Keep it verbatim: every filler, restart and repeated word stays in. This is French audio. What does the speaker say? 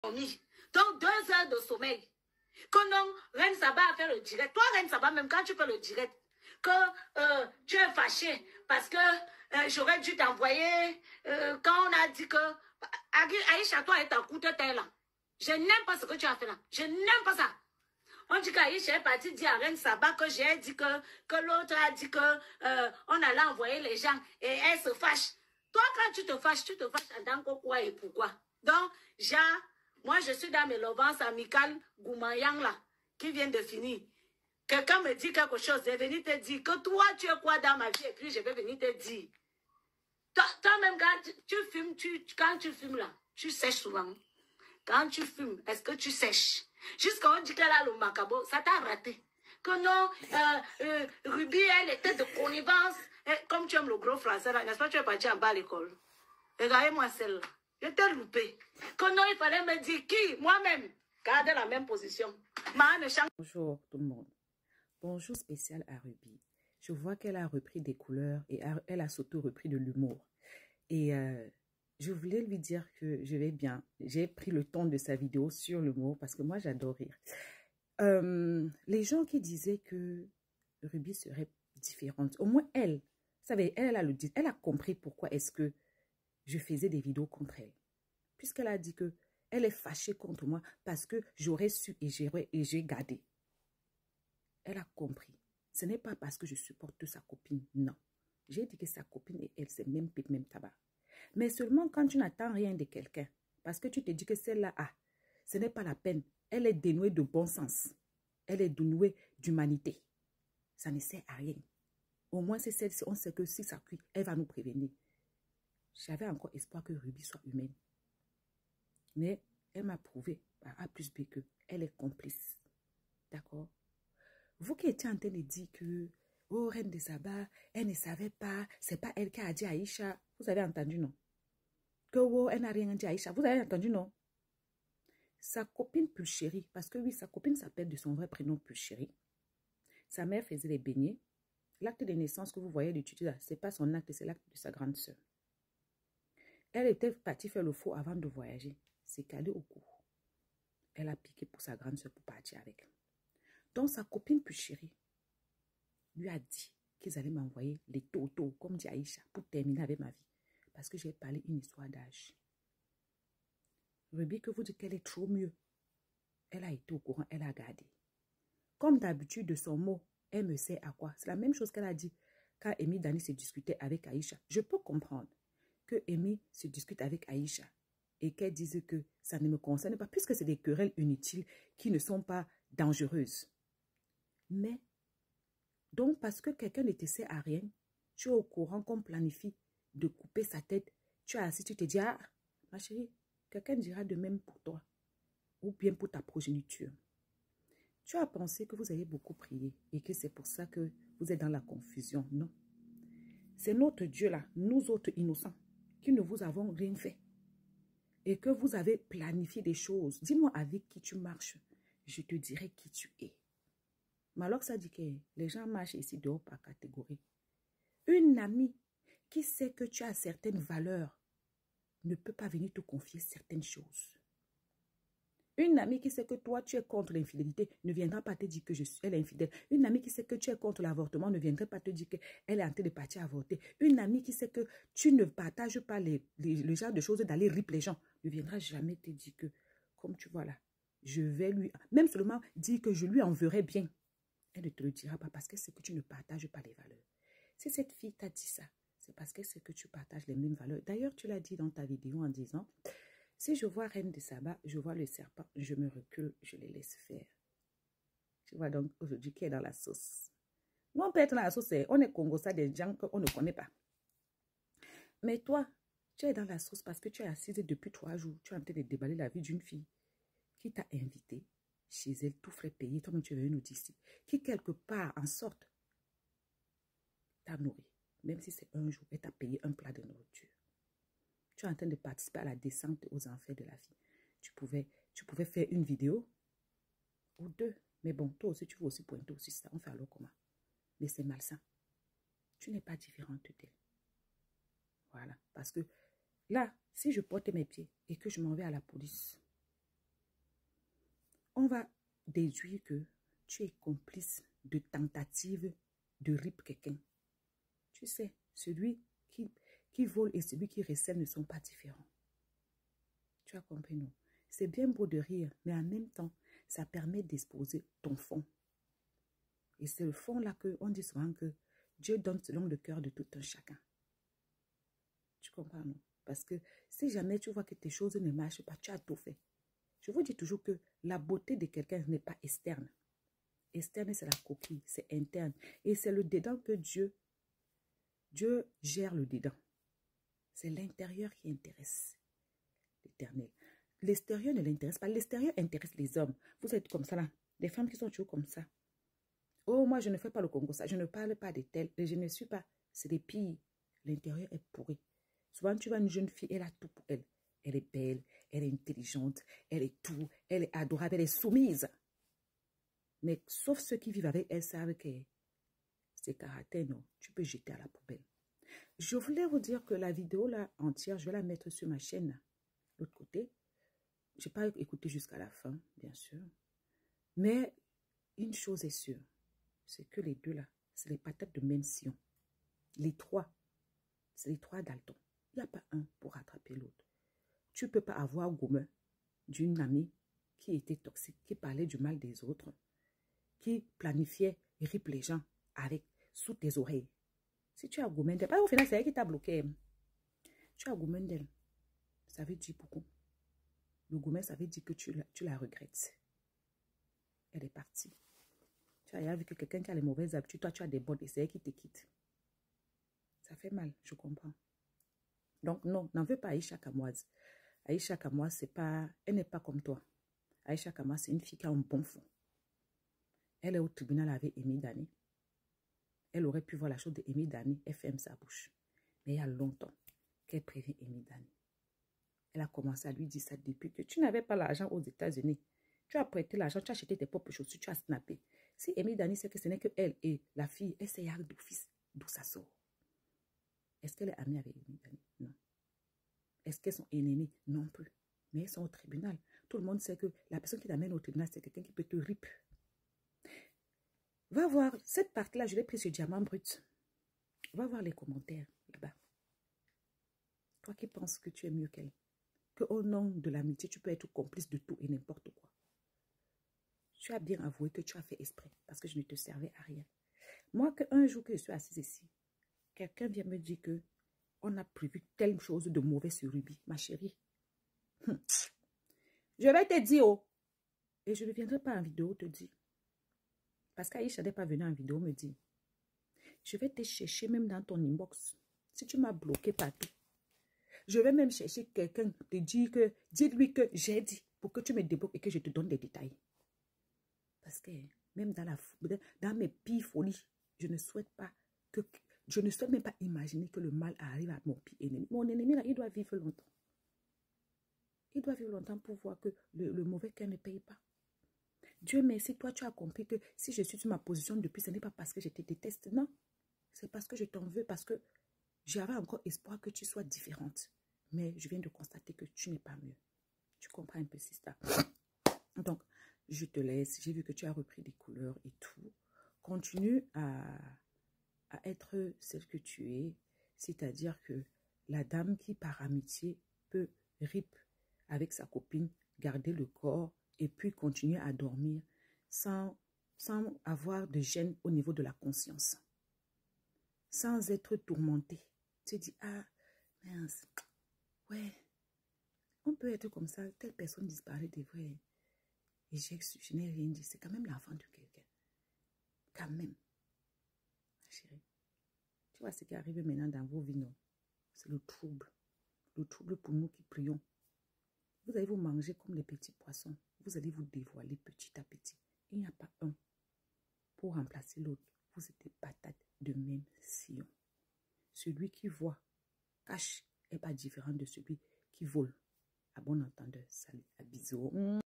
Donc, deux heures de sommeil. Que non, Reine Saba a fait le direct. Toi, Reine Saba, même quand tu fais le direct, que euh, tu es fâché parce que euh, j'aurais dû t'envoyer euh, quand on a dit que Aïcha, toi et ta coûte-terre là. Je n'aime pas ce que tu as fait là. Je n'aime pas ça. On dit qu'Aïcha est partie dire à Reine Saba que j'ai dit que, que l'autre a dit que euh, on allait envoyer les gens et elle se fâche. Toi, quand tu te fâches, tu te fâches en tant que quoi et pourquoi. Donc, j'ai... Moi, je suis dans mes lovances amicales Goumayang là, qui vient de finir. Quelqu'un me dit quelque chose, je vais venir te dire que toi, tu es quoi dans ma vie, et puis je vais venir te dire. Toi-même, toi quand tu, tu fumes, tu, quand tu fumes là, tu sèches souvent. Quand tu fumes, est-ce que tu sèches? Jusqu'à on dit qu'elle a le macabo, ça t'a raté. Que non, euh, euh, Ruby, elle était de connivence. Et comme tu aimes le gros français là, n'est-ce pas, tu es parti en bas à l'école. Regardez-moi celle-là. Je t'ai loupé. Que non, il fallait me dire qui, moi-même, garde la même position. Bonjour tout le monde. Bonjour spécial à Ruby. Je vois qu'elle a repris des couleurs et a, elle a surtout repris de l'humour. Et euh, je voulais lui dire que je vais bien. J'ai pris le temps de sa vidéo sur l'humour parce que moi j'adore rire. Euh, les gens qui disaient que Ruby serait différente, au moins elle, vous savez, elle, elle a, le, elle a compris pourquoi est-ce que je faisais des vidéos contre elle. Puisqu'elle a dit que elle est fâchée contre moi parce que j'aurais su et j'ai gardé. Elle a compris. Ce n'est pas parce que je supporte sa copine, non. J'ai dit que sa copine et elle, c'est même pipe, même tabac. Mais seulement quand tu n'attends rien de quelqu'un, parce que tu te dis que celle-là, ah, ce n'est pas la peine. Elle est dénouée de bon sens. Elle est dénouée d'humanité. Ça ne sert à rien. Au moins, c'est celle-ci, on sait que si ça cuit, elle va nous prévenir. J'avais encore espoir que Ruby soit humaine. Mais elle m'a prouvé, par A plus B, qu'elle est complice. D'accord? Vous qui étiez en train de dire que, oh, Reine de Saba, elle ne savait pas, c'est pas elle qui a dit à Aïcha. Vous avez entendu, non? Que, oh, elle n'a rien dit à Aïcha. Vous avez entendu, non? Sa copine Pulchérie, parce que oui, sa copine s'appelle de son vrai prénom Pulchérie. Sa mère faisait les beignets. L'acte de naissance que vous voyez du tutu là, ce n'est pas son acte, c'est l'acte de sa grande sœur. Elle était partie faire le faux avant de voyager. C'est calé au cou. Elle a piqué pour sa grande soeur pour partir avec. Donc sa copine plus chérie lui a dit qu'ils allaient m'envoyer les totos, comme dit Aïcha, pour terminer avec ma vie. Parce que j'ai parlé une histoire d'âge. Ruby, que vous dites qu'elle est trop mieux. Elle a été au courant, elle a gardé. Comme d'habitude de son mot, elle me sait à quoi. C'est la même chose qu'elle a dit quand Amy Dani se discutait avec Aïcha. Je peux comprendre que Amy se discute avec Aïcha et qu'elle dise que ça ne me concerne pas, puisque c'est des querelles inutiles qui ne sont pas dangereuses. Mais, donc parce que quelqu'un ne te sait à rien, tu es au courant qu'on planifie de couper sa tête, tu es assis, tu te dis, ah, ma chérie, quelqu'un dira de même pour toi, ou bien pour ta progéniture. Tu as pensé que vous avez beaucoup prié et que c'est pour ça que vous êtes dans la confusion. Non. C'est notre Dieu là, nous autres innocents, qui ne vous avons rien fait. Et que vous avez planifié des choses. Dis-moi avec qui tu marches. Je te dirai qui tu es. Mais alors ça dit que les gens marchent ici dehors par catégorie. Une amie qui sait que tu as certaines valeurs ne peut pas venir te confier certaines choses. Une amie qui sait que toi, tu es contre l'infidélité ne viendra pas te dire que je suis, elle est infidèle. Une amie qui sait que tu es contre l'avortement ne viendra pas te dire qu'elle est en train de partir avorter. Une amie qui sait que tu ne partages pas les, les, le genre de choses d'aller rip les gens ne viendra jamais te dire que, comme tu vois là, je vais lui, même seulement dire que je lui enverrai bien. Elle ne te le dira pas parce que c'est que tu ne partages pas les valeurs. Si cette fille t'a dit ça, c'est parce que c'est que tu partages les mêmes valeurs. D'ailleurs, tu l'as dit dans ta vidéo en disant... Si je vois Reine de Saba, je vois le serpent, je me recule, je les laisse faire. Tu vois donc aujourd'hui qui est dans la sauce. Nous, on peut être dans la sauce, on est Congo, ça des gens qu'on ne connaît pas. Mais toi, tu es dans la sauce parce que tu es assise depuis trois jours. Tu es en train de déballer la vie d'une fille qui t'a invité chez elle, tout frais payé, toi-même tu es venu nous dire ici, qui quelque part, en sorte, t'a nourri. Même si c'est un jour, elle t'a payé un plat de nourriture. Tu es en train de participer à la descente aux enfers de la vie. Tu pouvais, tu pouvais faire une vidéo ou deux. Mais bon, toi aussi, tu veux aussi pointer aussi ça. On fait alors comment? Mais c'est malsain. Tu n'es pas différente d'elle. Voilà. Parce que là, si je porte mes pieds et que je m'en vais à la police, va déduire que tu es complice de tentative de rip quelqu'un. Tu sais, celui qui, qui vole et celui qui recèle ne sont pas différents. Tu as compris, non? C'est bien beau de rire, mais en même temps, ça permet d'exposer ton fond. Et c'est le fond là qu'on dit souvent que Dieu donne selon le cœur de tout un chacun. Tu comprends, non? Parce que si jamais tu vois que tes choses ne marchent pas, tu as tout fait. Je vous dis toujours que la beauté de quelqu'un n'est pas externe. Externe, c'est la coquille, c'est interne. Et c'est le dedans que Dieu, Dieu gère le dedans. C'est l'intérieur qui intéresse l'Éternel. L'extérieur ne l'intéresse pas. L'extérieur intéresse les hommes. Vous êtes comme ça là. Des femmes qui sont toujours comme ça. Oh, moi, je ne fais pas le Congo, ça. Je ne parle pas de tels. Je ne suis pas. C'est des pires. L'intérieur est pourri. Souvent, tu vois une jeune fille, elle a tout pour elle. Elle est belle, elle est intelligente, elle est tout, elle est adorable, elle est soumise. Mais sauf ceux qui vivent avec elle savent que c'est caractère, non. Tu peux jeter à la poubelle. Je voulais vous dire que la vidéo là entière, je vais la mettre sur ma chaîne. L'autre côté. Je n'ai pas écouté jusqu'à la fin, bien sûr. Mais une chose est sûre, c'est que les deux là, c'est les patates de même sillon. Les trois, c'est les trois Dalton. Il n'y a pas un pour rattraper l'autre. Tu ne peux pas avoir gourmet d'une amie qui était toxique, qui parlait du mal des autres, qui planifiait et rip les gens avec sous tes oreilles. Si tu as gourmet d'elle, au final, c'est elle qui t'a bloqué. Tu as gourmet d'elle, ça veut dire beaucoup. Le gourmet, ça veut dire que tu la, tu la regrettes. Elle est partie. Tu as vu que quelqu'un qui a les mauvaises habitudes, toi, tu as des bonnes et c'est elle qui te quitte. Ça fait mal, je comprends. Donc, non, n'en veux pas Aïcha Kamoise. Aïcha Kamoise, c'est pas, elle n'est pas comme toi. Aïcha Kamoise, c'est une fille qui a un bon fond. Elle est au tribunal avec Amy Dani. Elle aurait pu voir la chose de Amy Dani, elle ferme sa bouche. Mais il y a longtemps qu'elle prévient Amy Dani. Elle a commencé à lui dire ça depuis que tu n'avais pas l'argent aux États-Unis. Tu as prêté l'argent, tu as acheté tes propres chaussures, tu as snappé. Si Amy Dani sait que ce n'est que elle et la fille, elle sait d'office d'où ça sort. Est-ce qu'elle est amie avec Amy Dani? Non. Est-ce qu'elles sont ennemies? Non plus. Mais elles sont au tribunal. Tout le monde sait que la personne qui t'amène au tribunal, c'est quelqu'un qui peut te rip. Va voir, cette partie-là, je l'ai prise sur Diamant Brut. Va voir les commentaires là-bas. Toi qui penses que tu es mieux qu'elle. Qu'au nom de l'amitié, tu peux être complice de tout et n'importe quoi. Tu as bien avoué que tu as fait exprès parce que je ne te servais à rien. Moi, qu'un jour que je suis assise ici, quelqu'un vient me dire que on a prévu telle chose de mauvais sur Ruby, ma chérie. Hum. Je vais te dire, oh, et je ne viendrai pas en vidéo te dire. Parce qu'Aïcha n'est pas venue en vidéo me dire. Je vais te chercher même dans ton inbox. Si tu m'as bloqué partout. Je vais même chercher quelqu'un, te dire que, dis-lui que j'ai dit pour que tu me débloques et que je te donne des détails. Parce que même dans, la, dans mes pires folies, je ne souhaite pas que, je ne souhaite même pas imaginer que le mal arrive à mon pire ennemi. Mon ennemi, là, il doit vivre longtemps. Il doit vivre longtemps pour voir que le, le mauvais cœur ne paye pas. Dieu merci, toi, tu as compris que si je suis sur ma position depuis, ce n'est pas parce que je te déteste, non. C'est parce que je t'en veux, parce que j'avais encore espoir que tu sois différente. Mais je viens de constater que tu n'es pas mieux. Tu comprends un peu, sister. Donc, je te laisse. J'ai vu que tu as repris des couleurs et tout. Continue à, à être celle que tu es. C'est-à-dire que la dame qui, par amitié, peut rip avec sa copine, garder le corps et puis continuer à dormir sans, sans avoir de gêne au niveau de la conscience. Sans être tourmenté. Tu dis, ah, mince, ouais, on peut être comme ça, telle personne disparaît de vrai. Et je n'ai rien dit, c'est quand même l'enfant de quelqu'un. Quand même. Chérie, tu vois ce qui arrive maintenant dans vos vies, non? C'est le trouble. Le trouble pour nous qui prions. Vous allez vous manger comme les petits poissons. Vous allez vous dévoiler petit à petit. Il n'y a pas un pour remplacer l'autre. Vous êtes des patates de même sillon. Celui qui voit, cache, n'est pas différent de celui qui vole. À bon entendeur, salut, à bisous.